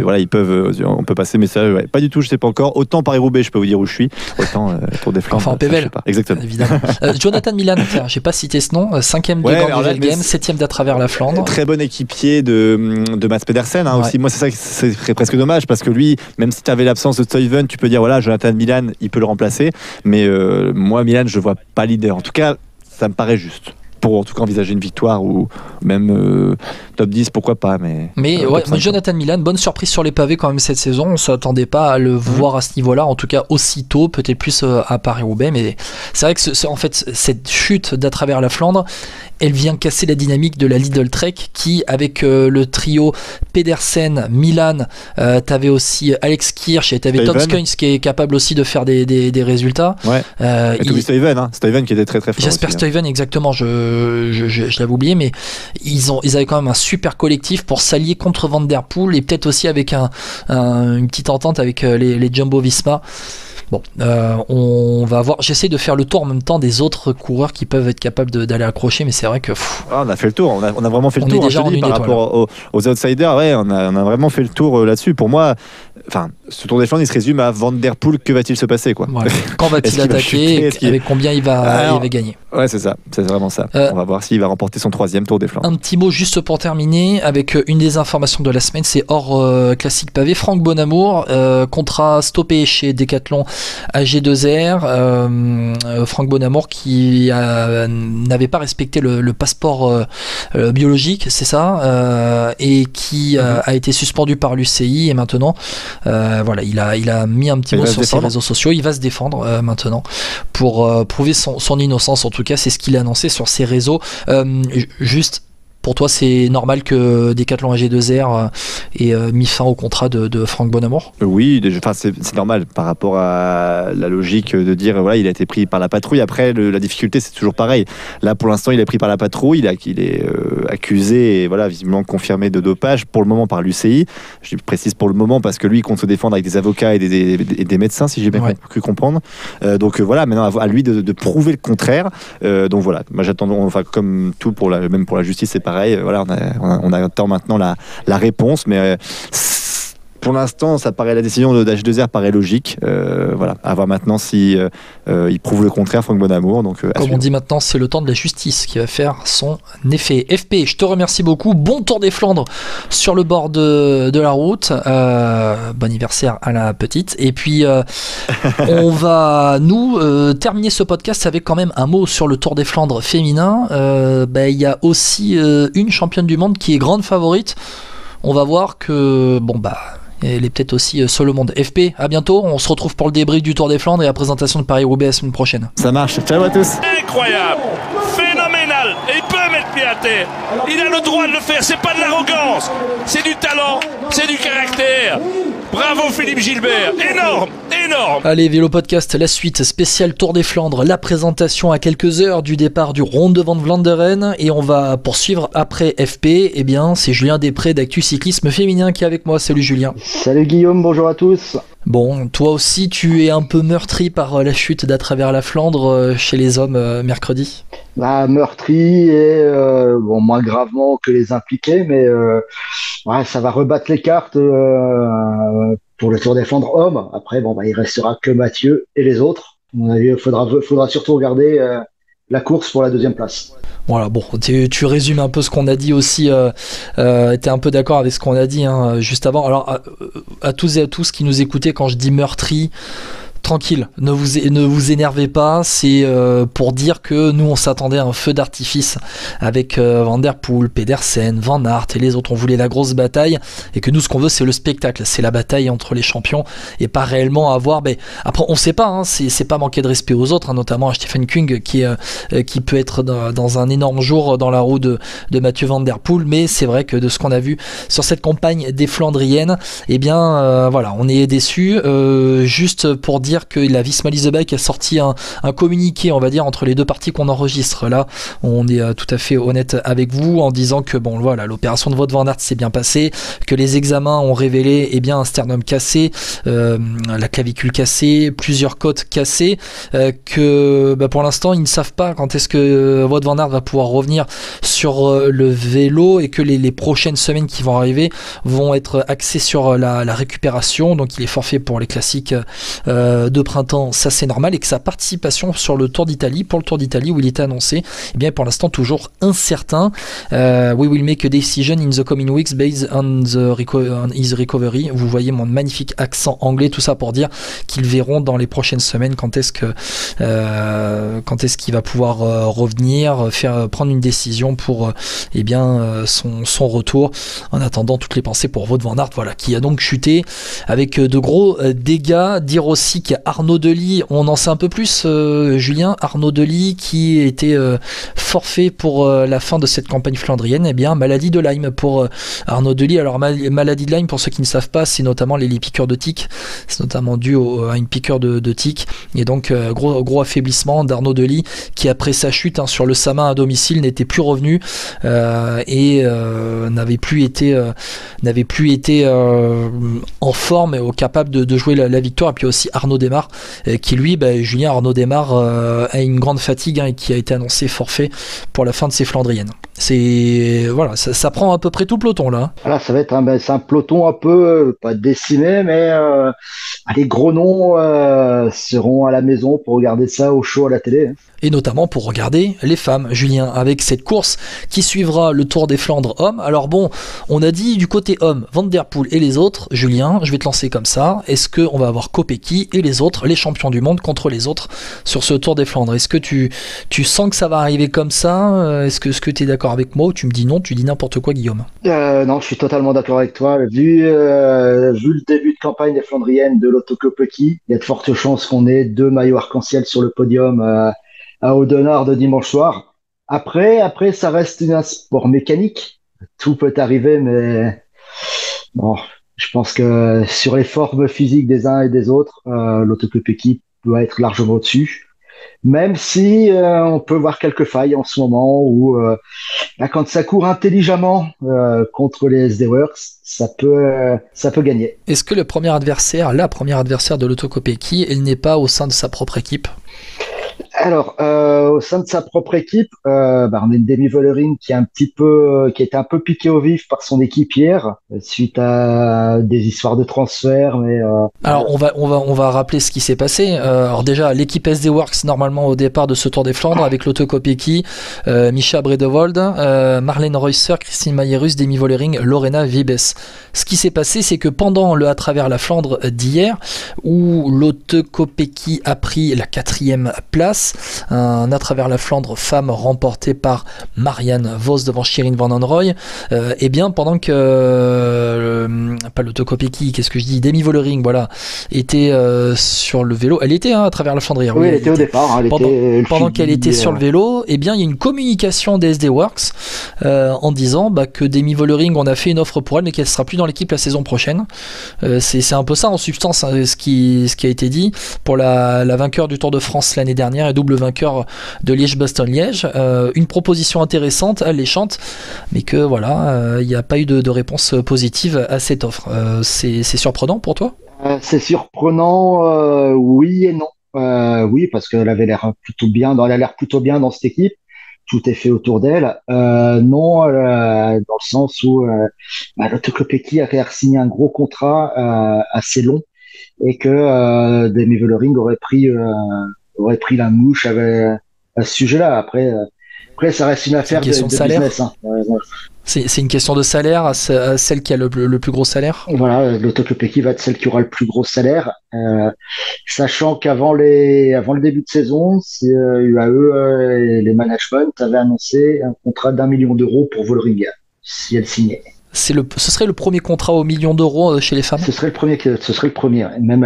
on peut passer, mais ça, pas du tout, je sais pas encore. Autant Paris-Roubaix, je peux vous dire où je suis. Autant Tour des Flandres. Enfin, en PVL. Exactement. Évidemment. Jonathan Milan, tiens, j'ai pas cité ce nom. 5ème de Grand Wevelgem, 7ème d'à travers la Flandre. Très bon équipier de Mats Pedersen aussi. Moi, c'est ça qui serait presque dommage, parce que lui, même si tu avais l'absence de Stuyven, tu peux dire, voilà, Jonathan Milan, il peut le remplacer, mais moi Milan, je vois pas leader. En tout cas, ça me paraît juste pour en tout cas envisager une victoire ou même top 10, pourquoi pas, mais Jonathan Milan, bonne surprise sur les pavés quand même cette saison. On s'attendait pas à le voir à ce niveau-là, en tout cas aussitôt, peut-être plus à Paris-Roubaix, mais c'est vrai que en fait cette chute d'à travers la Flandre, elle vient casser la dynamique de la Lidl Trek qui, avec le trio Pedersen, Milan, t'avais aussi Alex Kirch et t'avais Tom Skuins qui est capable aussi de faire des résultats. Et Stuyven qui était très très fort. Jasper Stuyven, exactement, je l'avais oublié, mais ils avaient quand même un super collectif pour s'allier contre Van Der Poel et peut-être aussi avec une petite entente avec les Jumbo Visma. Bon, on va voir. J'essaie de faire le tour en même temps des autres coureurs qui peuvent être capables d'aller accrocher, mais c'est vrai que on a fait le tour. On a vraiment fait le tour. Déjà par rapport aux outsiders, on a vraiment fait le tour là-dessus. Pour moi, ce Tour des Flandres, il se résume à Van Der Poel. Que va-t-il se passer, quoi? Quand va-t-il attaquer? Avec combien il va gagner? Ouais, c'est ça. C'est vraiment ça. On va voir s'il va remporter son 3e Tour des Flandres. Un petit mot juste pour terminer avec une des informations de la semaine, c'est hors classique pavé. Franck Bonamour, contrat stoppé chez Decathlon AG2R. Franck Bonamour qui n'avait pas respecté le passeport biologique, c'est ça, et qui a été suspendu par l'UCI et maintenant il a mis un petit mot sur ses réseaux sociaux. Il va se défendre maintenant pour prouver son innocence. En tout cas, c'est ce qu'il a annoncé sur ses réseaux. Juste, pour toi, c'est normal que Decathlon AG2R ait mis fin au contrat de Franck Bonamour? Oui, c'est normal par rapport à la logique de dire il a été pris par la patrouille. Après, la difficulté, c'est toujours pareil. Là, pour l'instant, il est pris par la patrouille. Il est accusé et visiblement confirmé de dopage pour le moment par l'UCI. Je précise pour le moment parce que lui, il compte se défendre avec des avocats et des médecins, si j'ai bien pu comprendre. Donc maintenant, à lui de prouver le contraire. Donc voilà, moi j'attends, comme tout même pour la justice, c'est pareil. On attend maintenant la réponse, mais pour l'instant, la décision de H2R paraît logique. À voir maintenant si il prouve le contraire, Franck Bonamour. Donc, comme on dit maintenant, c'est le temps de la justice qui va faire son effet. FP, je te remercie beaucoup. Bon Tour des Flandres sur le bord de la route. Bon anniversaire à la petite. Et puis, on va terminer ce podcast avec quand même un mot sur le Tour des Flandres féminin. Il y a aussi une championne du monde qui est grande favorite. On va voir que elle est peut-être aussi seule au monde. FP, à bientôt. On se retrouve pour le débrief du Tour des Flandres et la présentation de Paris-Roubaix la semaine prochaine. Ça marche. Ciao à tous. Incroyable, phénoménal. Et il peut mettre pied à terre. Il a le droit de le faire. C'est pas de l'arrogance. C'est du talent. C'est du caractère. Bravo Philippe Gilbert. Énorme. Allez, Vélo Podcast, la suite spéciale Tour des Flandres, la présentation à quelques heures du départ du Ronde van Vlaanderen et on va poursuivre après FP. C'est Julien Després d'Actu Cyclisme Féminin qui est avec moi. Salut Julien. Salut Guillaume, bonjour à tous. Bon, toi aussi tu es un peu meurtri par la chute d'à travers la Flandre chez les hommes mercredi. Meurtri et moins gravement que les impliqués, mais ça va rebattre les cartes pour le Tour des Flandres hommes. Après, il restera que Mathieu et les autres. À mon avis, il faudra surtout regarder la course pour la deuxième place. Voilà, bon, tu résumes un peu ce qu'on a dit aussi, t'es un peu d'accord avec ce qu'on a dit juste avant. Alors, à tous et à tous qui nous écoutaient, quand je dis meurtri, tranquille, ne vous énervez pas, c'est pour dire que nous on s'attendait à un feu d'artifice avec Van Der Poel, Pedersen, Van Aert et les autres, on voulait la grosse bataille et que nous ce qu'on veut c'est le spectacle, c'est la bataille entre les champions et pas réellement avoir, après on sait pas, c'est pas manquer de respect aux autres, notamment à Stephen Kung qui peut être dans un énorme jour dans la roue de Mathieu Van Der Poel, mais c'est vrai que de ce qu'on a vu sur cette campagne des Flandriennes, eh bien voilà, on est déçus, juste pour dire que la Visma Leasebike a sorti un communiqué, on va dire, entre les deux parties qu'on enregistre. Là, on est tout à fait honnête avec vous en disant que bon, voilà, l'opération de Wout van Aert s'est bien passée, que les examens ont révélé un sternum cassé, la clavicule cassée, plusieurs côtes cassées, que pour l'instant ils ne savent pas quand est-ce que Wout van Aert va pouvoir revenir sur le vélo et que les prochaines semaines qui vont arriver vont être axées sur la récupération. Donc il est forfait pour les classiques de printemps, ça c'est normal, et que sa participation sur le Tour d'Italie, pour le Tour d'Italie où il était annoncé, bien pour l'instant toujours incertain. We will make a decision in the coming weeks based on his recovery. Vous voyez mon magnifique accent anglais, tout ça pour dire qu'ils verront dans les prochaines semaines quand est-ce qu'il va pouvoir revenir, prendre une décision pour son retour. En attendant, toutes les pensées pour Wout van Aert, voilà, qui a donc chuté avec de gros dégâts. Dire aussi qu'il y a Arnaud Delis, on en sait un peu plus, Julien. Arnaud Delis qui était forfait pour la fin de cette campagne flandrienne, maladie de Lyme pour Arnaud Delis. Alors maladie de Lyme, pour ceux qui ne savent pas, c'est notamment les piqûres de tiques, c'est notamment dû à une piqûre de tiques, et donc gros affaiblissement d'Arnaud Delis qui après sa chute sur le Sama à domicile n'était plus revenu et n'avait plus été en forme et capable de jouer la victoire. Et puis aussi Arnaud Démare qui lui, Julien Arnaud Démare a une grande fatigue et qui a été annoncé forfait pour la fin de ces Flandriennes. C'est voilà, ça prend à peu près tout le peloton là. Voilà, ça va être un peloton un peu pas décimé, mais les gros noms seront à la maison pour regarder ça au chaud à la télé. Et notamment pour regarder les femmes, Julien, avec cette course qui suivra le Tour des Flandres hommes. Alors bon, on a dit du côté homme, Van Der Poel et les autres. Julien, je vais te lancer comme ça. Est-ce qu'on va avoir Kopecky et les autres, les champions du monde contre les autres sur ce Tour des Flandres? Est-ce que tu sens que ça va arriver comme ça? Est-ce que tu es d'accord avec moi ou tu me dis non, tu dis n'importe quoi, Guillaume? Non, je suis totalement d'accord avec toi. Vu le début de campagne des Flandriennes de Lotto Kopecky, il y a de fortes chances qu'on ait 2 maillots arc-en-ciel sur le podium à Audenard de dimanche soir. Après, ça reste un sport mécanique. Tout peut arriver, mais bon, je pense que sur les formes physiques des uns et des autres, Lotto Kopecky doit être largement au-dessus. Même si on peut voir quelques failles en ce moment où quand ça court intelligemment contre les SD Works, ça peut gagner. Est-ce que la première adversaire de Lotto Kopecky, elle n'est pas au sein de sa propre équipe? Alors, au sein de sa propre équipe, on a une Demi Vollering qui était un peu piqué au vif par son équipe hier, suite à des histoires de transfert. Mais alors, on va rappeler ce qui s'est passé. Alors déjà, l'équipe SD Works normalement au départ de ce Tour des Flandres avec Lotto Kopecky, Mischa Bredevold, Marlène Reusser, Christine Majerus, Demi Vollering, Lorena Wiebes. Ce qui s'est passé, c'est que pendant le à travers la Flandre d'hier, où Lotto Kopecky a pris la 4e place, un à travers la Flandre femme remporté par Marianne Vos devant Shirin Van Anrooy, et bien pendant que pas Lotto Kopecky, qu'est-ce que je dis, Demi Vollering, voilà, était sur le vélo, elle était à travers la Flandre hier. Oui, elle était au départ. Pendant qu'elle était sur le vélo, et bien il y a une communication des SD Works en disant que Demi Vollering, on a fait une offre pour elle, mais qu'elle sera plus dans l'équipe la saison prochaine. C'est un peu ça en substance, ce qui a été dit pour la vainqueur du Tour de France l'année dernière et double vainqueur de Liège-Bastogne-Liège. Une proposition intéressante, alléchante, mais que voilà, il n'y a pas eu de réponse positive à cette offre. C'est surprenant pour toi? C'est surprenant, oui et non. Oui, parce qu'elle avait l'air plutôt bien, elle a l'air plutôt bien dans cette équipe. Tout est fait autour d'elle. Non, dans le sens où Lotto Kopecky a signé un gros contrat assez long et que Demi Vollering aurait pris la mouche à ce sujet-là. Après, ça reste une affaire de business. Hein. C'est une question de salaire, celle qui a le plus gros salaire. Voilà, l'Auto-Kopecky va être celle qui aura le plus gros salaire, sachant qu'avant le début de saison, UAE et les management avaient annoncé un contrat d'1 million d'euros pour Vollering si elle signait. Ce serait le premier contrat au million d'euros chez les femmes. Ce serait le premier.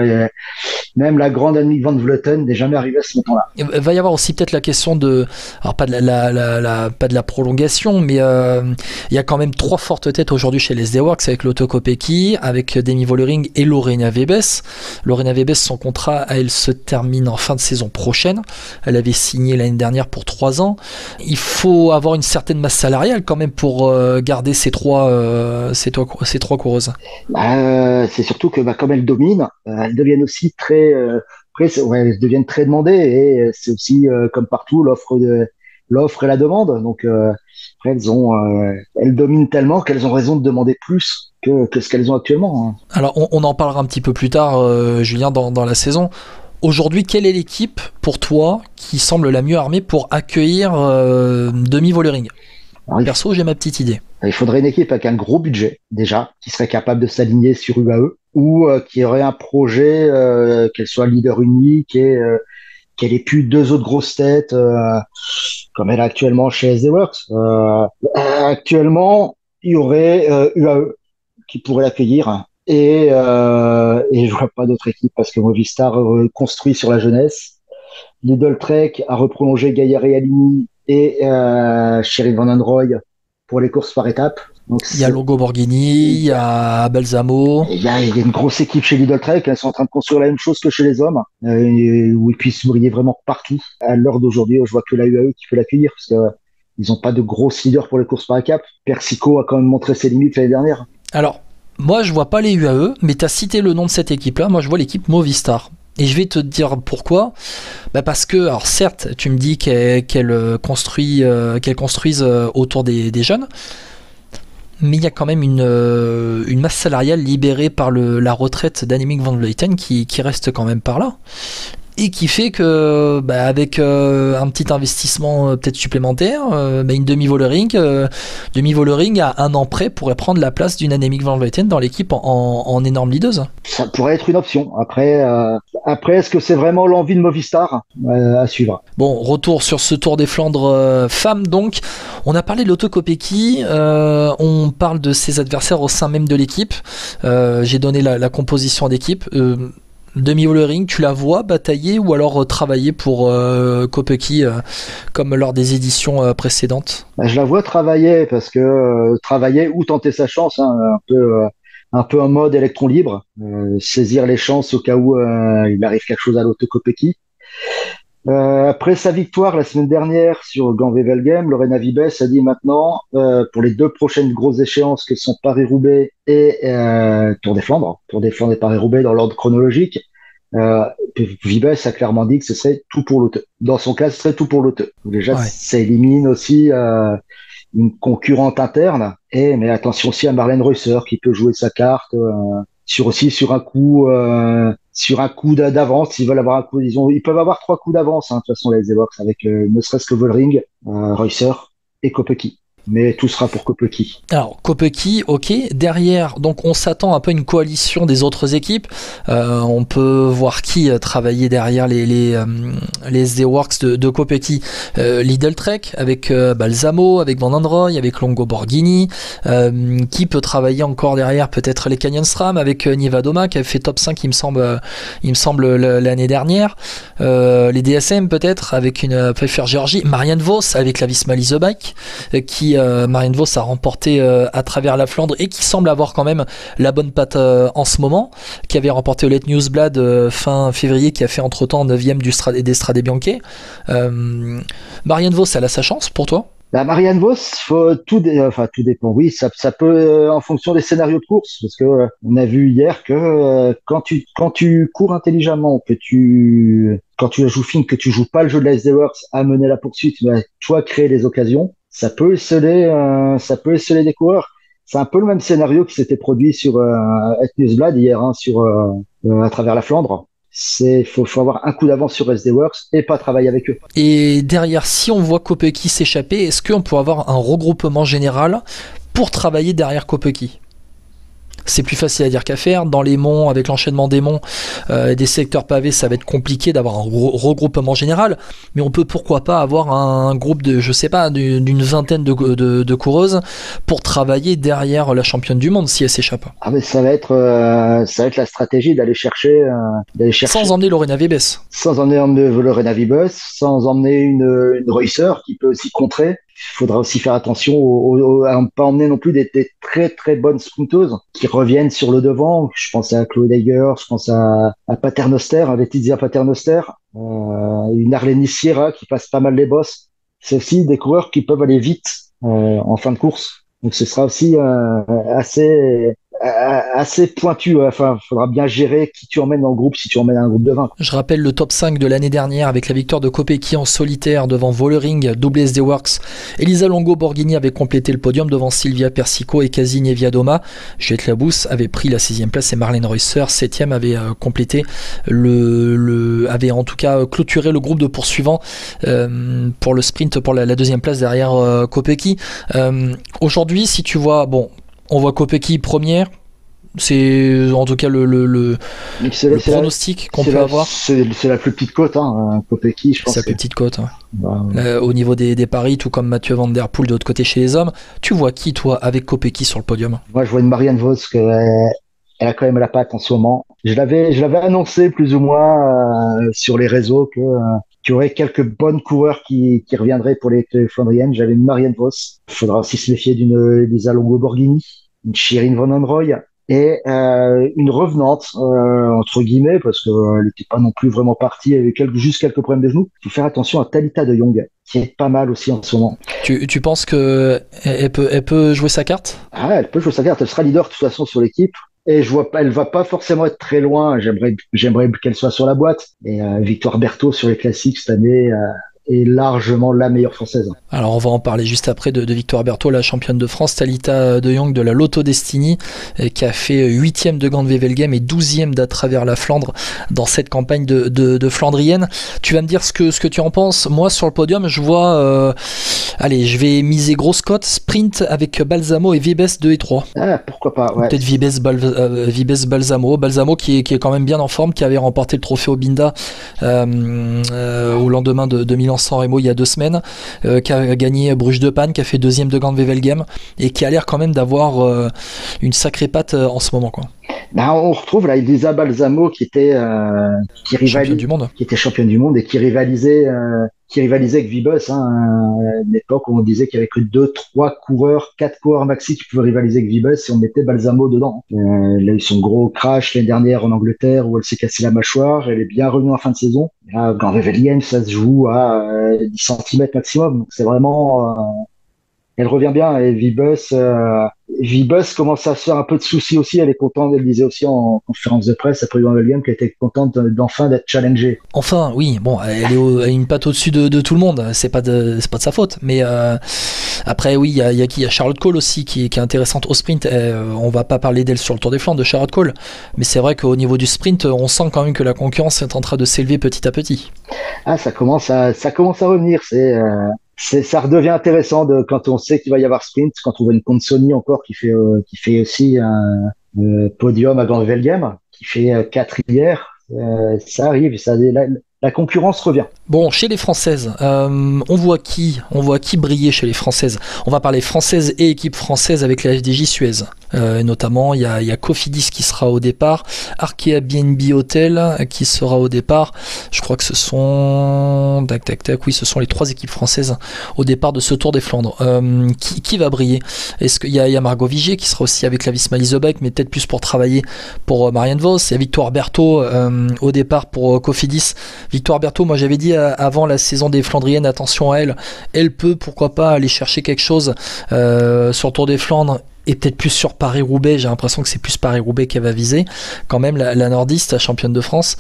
Même la grande Annemiek van Vleuten n'est jamais arrivée à ce montant-là. Il va y avoir aussi peut-être la question alors pas de pas de la prolongation, mais il y a quand même 3 fortes têtes aujourd'hui chez les SD Works avec l'Auto-Kopecky, avec Demi Vollering et Lorena Wiebes. Lorena Wiebes, son contrat, elle se termine en fin de saison prochaine. Elle avait signé l'année dernière pour 3 ans. Il faut avoir une certaine masse salariale quand même pour garder ces trois coureuses. C'est surtout que comme elles dominent, elles deviennent aussi très elles deviennent très demandées et c'est aussi comme partout l'offre et la demande. Donc après, elles dominent tellement qu'elles ont raison de demander plus que ce qu'elles ont actuellement. Hein. Alors on en parlera un petit peu plus tard, Julien, dans la saison. Aujourd'hui, quelle est l'équipe pour toi qui semble la mieux armée pour accueillir Demi Vollering? Perso, j'ai ma petite idée. Il faudrait une équipe avec un gros budget, déjà, qui serait capable de s'aligner sur UAE, ou qui aurait un projet, qu'elle soit leader unique et qu'elle ait plus 2 autres grosses têtes, comme elle a actuellement chez SD Works. Actuellement, il y aurait UAE qui pourrait l'accueillir, et je vois pas d'autre équipe, parce que Movistar construit sur la jeunesse. Lidl Trek a reprolongé Gaia Realini et Sheryl Van Androy pour les courses par étapes. Donc, il y a Longo Borghini, il y a Balsamo. Il y a une grosse équipe chez Lidl Trek. Elles sont en train de construire la même chose que chez les hommes, où ils puissent briller vraiment partout. À l'heure d'aujourd'hui, je vois que la UAE qui peut l'accueillir, parce que ils n'ont pas de gros leaders pour les courses par étapes. Persico a quand même montré ses limites l'année dernière. Alors, moi, je vois pas les UAE, mais tu as cité le nom de cette équipe-là. Moi, je vois l'équipe Movistar. Et je vais te dire pourquoi. Parce que, alors certes, tu me dis qu'elle construisent autour des jeunes, mais il y a quand même une masse salariale libérée par la retraite d'Annemiek van Vleuten qui reste quand même par là. Et qui fait que, avec un petit investissement peut-être supplémentaire, une Demi Vollering à 1 an près pourrait prendre la place d'une Annemiek van Vleuten dans l'équipe en énorme leaduse. Ça pourrait être une option. Après, est-ce que c'est vraiment l'envie de Movistar à suivre? Bon, retour sur ce Tour des Flandres femmes donc. On a parlé de l'Auto-Kopecky, on parle de ses adversaires au sein même de l'équipe. J'ai donné la composition d'équipe. Demi Vollering, tu la vois batailler ou alors travailler pour Kopecky comme lors des éditions précédentes? Je la vois travailler, parce que travailler ou tenter sa chance, hein, un peu en mode électron libre, saisir les chances au cas où il arrive quelque chose à l'Auto-Kopecky. Après sa victoire la semaine dernière sur Gand-Wevelgem, Lorena Wiebes a dit maintenant, pour les 2 prochaines grosses échéances que sont Paris-Roubaix et Tour des Flandres et Paris-Roubaix dans l'ordre chronologique, Wiebes a clairement dit que ce serait tout pour l'Auto. Dans son cas, ce serait tout pour l'Auto. Déjà, ça élimine aussi une concurrente interne, mais attention aussi à Marlène Reusser qui peut jouer sa carte sur un coup d'avance. Ils veulent avoir un coup, ils peuvent avoir 3 coups d'avance, hein, de toute façon, les Evox, avec ne serait-ce que Vollering, Reusser et Kopecky. Mais tout sera pour Kopecky. Alors Kopecky, ok. Derrière, donc on s'attend un peu à une coalition des autres équipes. On peut voir qui travailler derrière les SD Works de Kopecky. Lidl Trek avec Balsamo, avec Van Androy, avec Longo Borghini. Qui peut travailler encore derrière? Peut-être les Canyon SRAM avec Niewiadoma qui avait fait top 5 il me semble l'année dernière. Les DSM peut-être avec une Pfeiffer Georgie. Marianne Vos avec la Visma Lease Bike qui Marianne Vos a remporté à travers la Flandre et qui semble avoir quand même la bonne patte en ce moment, qui avait remporté au Let Newsblad fin février, qui a fait entre temps 9ème des Strade Bianche. Marianne Vos, elle a sa chance pour toi? Marianne Vos, tout dépend. Oui, ça peut en fonction des scénarios de course, parce que on a vu hier que quand tu cours intelligemment, quand tu la joues fine, que tu joues pas le jeu de la SD Works à mener la poursuite, mais toi créer les occasions, ça peut esseler des coureurs. C'est un peu le même scénario qui s'était produit sur Newsblad hier, hein, à travers la Flandre. faut avoir un coup d'avance sur SD Works et pas travailler avec eux. Et derrière, si on voit Kopecky s'échapper, est-ce qu'on peut avoir un regroupement général pour travailler derrière Kopecky? C'est plus facile à dire qu'à faire. Dans les monts, avec l'enchaînement des monts et des secteurs pavés, ça va être compliqué d'avoir un regroupement général. Mais on peut pourquoi pas avoir un groupe de, je sais pas, d'une vingtaine de coureuses pour travailler derrière la championne du monde si elle s'échappe. Ah mais ça va être la stratégie d'aller chercher. Sans emmener Lorena Wiebes. Sans emmener Lorena Wiebes, sans emmener une Reusser qui peut aussi contrer. Il faudra aussi faire attention à ne pas emmener non plus des très très bonnes sprinteuses qui reviennent sur le devant. Je pense à Chloé Degger, je pense à Paternoster, à Laetitia Paternoster, une Arlenis Sierra qui passe pas mal les bosses. C'est aussi des coureurs qui peuvent aller vite en fin de course. Donc ce sera aussi assez pointu. Enfin, il faudra bien gérer qui tu emmènes dans le groupe si tu emmènes un groupe de 20. Je rappelle le top 5 de l'année dernière avec la victoire de Kopecky en solitaire devant Vollering, WSD Works. Elisa Longo Borghini avait complété le podium devant Silvia Persico et Cassini Viadoma. Juliette Labousse avait pris la 6e place et Marlène Reusser, 7e, avait complété avait en tout cas clôturé le groupe de poursuivants pour le sprint pour la 2e place derrière Kopecky. Aujourd'hui, si tu vois, on voit Kopecky première, c'est en tout cas le pronostic qu'on peut avoir. C'est la plus petite cote, Kopecky, je pense. C'est la plus petite cote. Au niveau des paris, tout comme Mathieu Van Der Poel de l'autre côté chez les hommes. Tu vois qui, toi, avec Kopecky sur le podium? Moi, je vois une Marianne Vos, elle a quand même la patte en ce moment. Je l'avais annoncé plus ou moins sur les réseaux qu'il y aurait quelques bonnes coureurs qui reviendraient pour les Flandriennes. J'avais une Marianne Vos. Il faudra aussi se méfier d'une Elisa Longo Borghini, une Shirin Van Androoy et une revenante entre guillemets parce qu'elle n'était pas non plus vraiment partie, elle avait juste quelques problèmes de genoux. Il faut faire attention à Talita de Jong qui est pas mal aussi en ce moment. Tu penses que elle peut jouer sa carte? Ah, elle peut jouer sa carte. Elle sera leader de toute façon sur l'équipe. Et elle va pas forcément être très loin. J'aimerais qu'elle soit sur la boîte. Et Victoire Berthaud sur les classiques cette année est largement la meilleure française. Alors on va en parler juste après de Victoire Berthaud, la championne de France. Talita de Jong de la Lotto Destiny qui a fait 8e de Gand-Wevelgem et 12e d'à travers la Flandre dans cette campagne de Flandrienne. Tu vas me dire ce que tu en penses. Moi sur le podium je vois allez, je vais miser grosse cote sprint avec Balsamo et Wiebes 2 et 3. Ah, pourquoi pas, ouais. Peut-être Wiebes Balsamo qui est quand même bien en forme, qui avait remporté le trophée Obinda au lendemain de Milan-San Remo il y a 2 semaines, qui a gagné Bruges de Panne, qui a fait 2e de Gand-Wevelgem et qui a l'air quand même d'avoir une sacrée patte en ce moment, quoi. On retrouve là Elisa Balsamo qui était championne du monde, qui était championne du monde et qui rivalisait avec Wiebes, à une époque où on disait qu'il y avait que 2-3 coureurs, 4 coureurs maxi qui pouvaient rivaliser avec Wiebes et on mettait Balsamo dedans. Elle a eu son gros crash l'année dernière en Angleterre où elle s'est cassé la mâchoire, elle est bien revenue en fin de saison. Gand-Wevelgem, ça se joue à 10 cm maximum, donc c'est vraiment elle revient bien et Wiebes commence à se faire un peu de soucis aussi. Elle est contente, elle disait aussi en conférence de presse après Gand-Wevelgem qu'elle était contente d'enfin d'être challengée. Enfin, oui, elle est une patte au-dessus de tout le monde. C'est pas de sa faute. Mais après, oui, il y a qui? Il y a Charlotte Cole aussi qui est intéressante au sprint. On va pas parler d'elle sur le Tour des Flandres de Charlotte Cole, mais c'est vrai qu'au niveau du sprint, on sent quand même que la concurrence est en train de s'élever petit à petit. Ah, ça commence à revenir. Ça redevient intéressant quand on sait qu'il va y avoir sprint, quand on voit une Consoni encore qui fait aussi un podium à Gand-Wevelgem, qui fait 4 hier. Ça arrive, la concurrence revient. Bon, chez les Françaises, on voit qui briller chez les Françaises. On va parler françaises et équipe française avec la FDJ Suez. Notamment, il y a Cofidis qui sera au départ, Arkea BNB Hotel qui sera au départ. Je crois que ce sont ce sont les 3 équipes françaises au départ de ce Tour des Flandres. Qui va briller? Est-ce qu'il y a Margot Vigier qui sera aussi avec la Visma Leaseback, mais peut-être plus pour travailler pour Marianne Vos. Il y a Victoire Berthaud au départ pour Cofidis. Victoire Berthaud, moi j'avais dit avant la saison des Flandriennes, attention à elle peut pourquoi pas aller chercher quelque chose sur le Tour des Flandres et peut-être plus sur Paris-Roubaix. J'ai l'impression que c'est plus Paris-Roubaix qu'elle va viser quand même, la nordiste, la championne de France.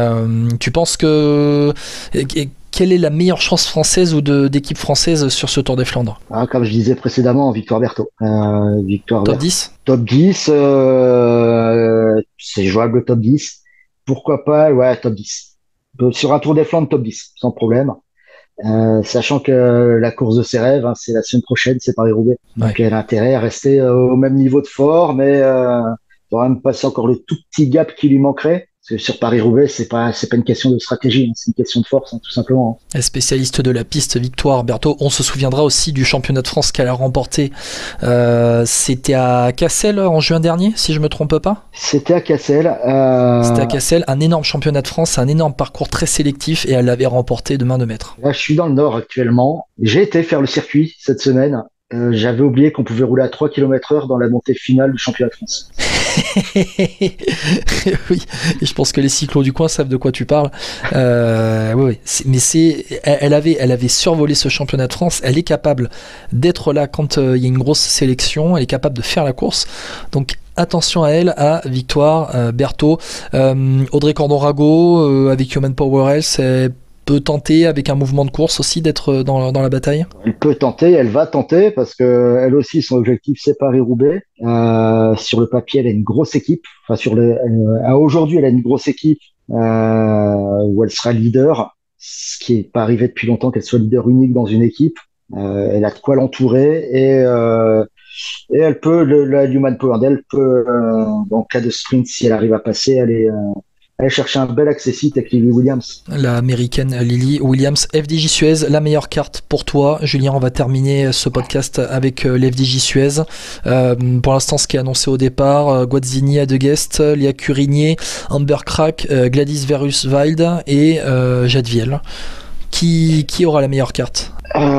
Tu penses que quelle est la meilleure chance française ou d'équipe française sur ce Tour des Flandres? Comme je disais précédemment, Victoire Berthaud. Top 10? Top 10, c'est jouable top 10. pourquoi pas, ouais, top 10. Sur un Tour des Flandres, top 10, sans problème. Sachant que la course de ses rêves, hein, c'est la semaine prochaine, c'est Paris-Roubaix. Donc elle a intérêt à rester au même niveau de forme, mais il faudra même passer encore le tout petit gap qui lui manquerait. Parce que sur Paris-Roubaix, c'est pas une question de stratégie, hein, c'est une question de force, hein, tout simplement. Spécialiste de la piste, Victoire Berthaud. On se souviendra aussi du championnat de France qu'elle a remporté. C'était à Cassel en juin dernier, si je me trompe pas. C'était à Cassel. C'était à Cassel, un énorme championnat de France, un énorme parcours très sélectif, et elle l'avait remporté de main de maître. Là, je suis dans le Nord actuellement. J'ai été faire le circuit cette semaine. J'avais oublié qu'on pouvait rouler à 3 km/h dans la montée finale du championnat de France. Oui, et je pense que les cyclos du coin savent de quoi tu parles. Oui, elle avait survolé ce championnat de France. Elle est capable d'être là quand il y a une grosse sélection. Elle est capable de faire la course. Donc attention à elle, à Victoire Berthaud. Audrey Cordon-Rago avec Human Power Health, peut tenter avec un mouvement de course aussi d'être dans la bataille. Elle peut tenter, elle va tenter parce que elle aussi son objectif c'est Paris-Roubaix. Sur le papier elle a une grosse équipe. Enfin aujourd'hui elle a une grosse équipe où elle sera leader, ce qui est pas arrivé depuis longtemps qu'elle soit leader unique dans une équipe. Elle a de quoi l'entourer et elle peut la Human Power elle peut en cas de sprint si elle arrive à passer aller chercher un bel accessite avec Lily Williams. L'américaine Lily Williams. FDJ Suez, la meilleure carte pour toi. Julien, on va terminer ce podcast avec l'FDJ Suez. Pour l'instant, ce qui est annoncé au départ, Guazzini à De Guest, Léa Curigné, Amber Crack, Gladys Verus-Wild et Jadviel. Qui aura la meilleure carte?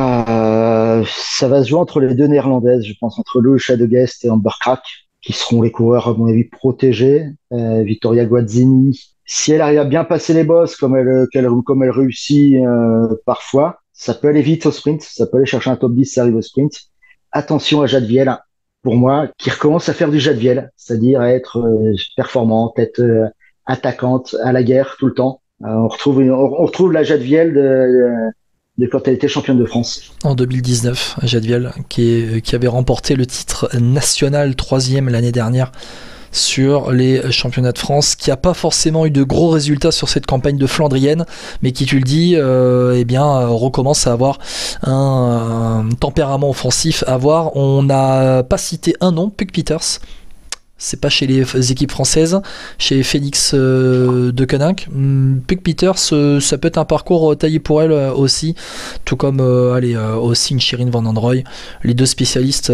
Ça va se jouer entre les deux néerlandaises, je pense, entre Louis De Guest et Amber Crack, qui seront les coureurs, à mon avis, protégés. Victoria Guazzini, si elle arrive à bien passer les bosses, comme elle réussit parfois, ça peut aller vite au sprint, ça peut aller chercher un top 10, ça arrive au sprint. Attention à Jadviel, pour moi, qui recommence à faire du Jadviel, c'est-à-dire à être performante, être attaquante, à la guerre tout le temps. On retrouve la Jadviel de quand elle était championne de France. En 2019, Jadviel, qui avait remporté le titre national 3e l'année dernière sur les championnats de France, qui n'a pas forcément eu de gros résultats sur cette campagne de Flandrienne, mais qui, tu le dis, recommence à avoir un tempérament offensif à voir. On n'a pas cité un nom, Puck Peters. C'est pas chez les équipes françaises, chez Félix de Koninck. Puck Peters, ça peut être un parcours taillé pour elle aussi, tout comme aussi une Shirin Van Androoy, les deux spécialistes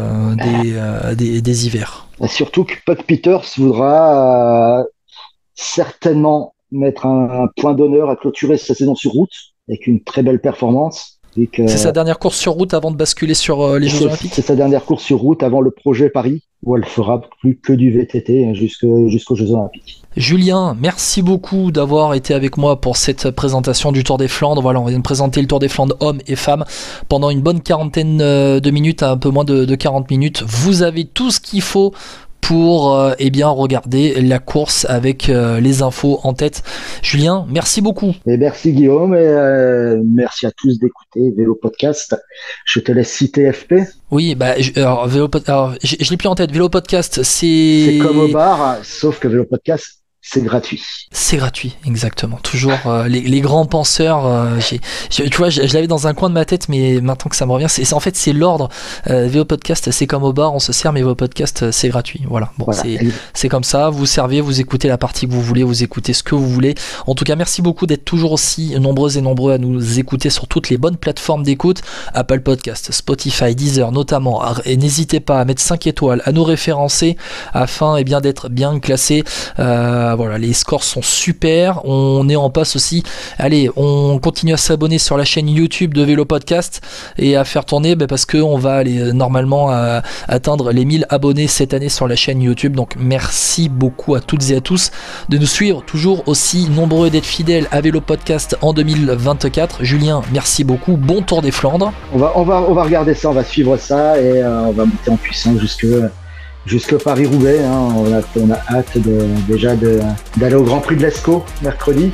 des hivers. Surtout que Puck Peters voudra certainement mettre un point d'honneur à clôturer sa saison sur route avec une très belle performance. C'est sa dernière course sur route avant de basculer sur les Jeux Olympiques. C'est sa dernière course sur route avant le projet Paris, où elle fera plus que du VTT jusqu'aux Jeux Olympiques. Julien, merci beaucoup d'avoir été avec moi pour cette présentation du Tour des Flandres. Voilà, on vient de présenter le Tour des Flandres hommes et femmes pendant une bonne quarantaine de minutes, un peu moins de 40 minutes. Vous avez tout ce qu'il faut pour regarder la course avec les infos en tête. Julien, merci beaucoup. Et merci Guillaume, et merci à tous d'écouter Vélo Podcast. Je te laisse citer FP. Oui, je l'ai plus en tête. Vélo Podcast, c'est comme au bar, sauf que Vélo Podcast, c'est gratuit. C'est gratuit, exactement. Toujours les grands penseurs. Tu vois, je l'avais dans un coin de ma tête, mais maintenant que ça me revient, c'est l'ordre. VO Podcast, c'est comme au bar, on se sert, mais VO Podcast, c'est gratuit. Voilà. Bon, voilà. C'est comme ça. Vous servez, vous écoutez la partie que vous voulez, vous écoutez ce que vous voulez. En tout cas, merci beaucoup d'être toujours aussi nombreuses et nombreux à nous écouter sur toutes les bonnes plateformes d'écoute. Apple Podcast, Spotify, Deezer notamment. Et n'hésitez pas à mettre 5 étoiles, à nous référencer afin d'être bien classés. Voilà, les scores sont super. On est en passe aussi. Allez, on continue à s'abonner sur la chaîne YouTube de Vélo Podcast et à faire tourner parce qu'on va aller normalement atteindre les 1000 abonnés cette année sur la chaîne YouTube. Donc merci beaucoup à toutes et à tous de nous suivre toujours aussi nombreux et d'être fidèles à Vélo Podcast en 2024. Julien, merci beaucoup. Bon Tour des Flandres. On va regarder ça, on va suivre ça et on va monter en puissance jusque Paris-Roubaix, hein. On a hâte déjà d'aller au Grand Prix de l'Escaut mercredi.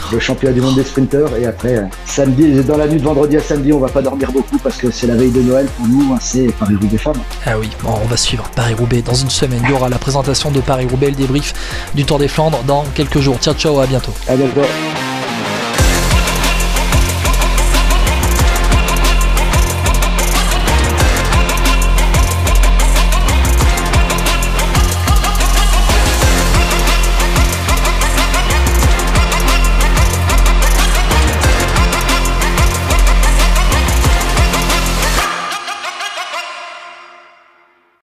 le championnat du monde des sprinteurs. Et après, samedi, dans la nuit de vendredi à samedi, on va pas dormir beaucoup parce que c'est la veille de Noël pour nous, hein, c'est Paris-Roubaix femmes. Ah oui, bon, on va suivre Paris-Roubaix dans une semaine. Il y aura la présentation de Paris-Roubaix, le débrief du Tour des Flandres dans quelques jours. Ciao, ciao, à bientôt. À bientôt.